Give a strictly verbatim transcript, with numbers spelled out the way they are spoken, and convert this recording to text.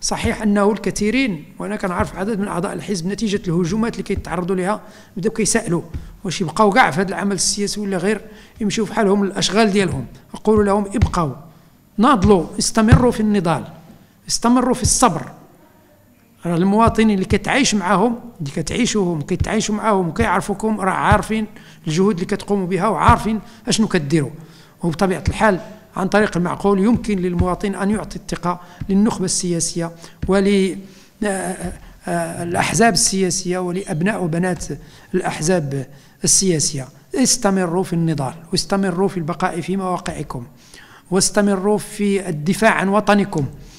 صحيح أنه الكثيرين، وأنا كنعرف عدد من أعضاء الحزب نتيجة الهجومات اللي كيتعرضوا لها بداو كيسألوا واش يبقاو كاع في هذا العمل السياسي ولا غير يمشيو في حالهم الأشغال ديالهم. أقول لهم ابقوا، ناضلوا، استمروا في النضال، استمروا في الصبر. راه المواطنين اللي كتعيش معاهم، اللي كتعيشوهم، كيتعايشوا معاهم وكيعرفوكم، راه عارفين الجهود اللي كتقوموا بها وعارفين اشنو كديروا. وبطبيعة الحال عن طريق المعقول يمكن للمواطن أن يعطي الثقة للنخبة السياسية وللأحزاب السياسية ولأبناء وبنات الأحزاب السياسية. استمروا في النضال، واستمروا في البقاء في مواقعكم، واستمروا في الدفاع عن وطنكم.